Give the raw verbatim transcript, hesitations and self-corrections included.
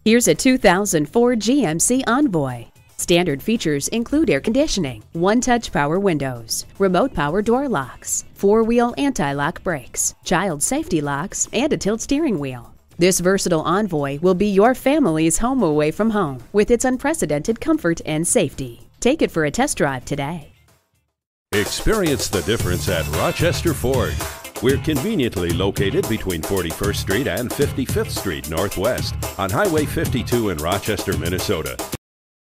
Here's a two thousand four G M C Envoy. Standard features include air conditioning, one-touch power windows, remote power door locks, four-wheel anti-lock brakes, child safety locks, and a tilt steering wheel. This versatile Envoy will be your family's home away from home with its unprecedented comfort and safety. Take it for a test drive today. Experience the difference at Rochester Ford. We're conveniently located between forty-first Street and fifty-fifth Street Northwest on Highway fifty-two in Rochester, Minnesota.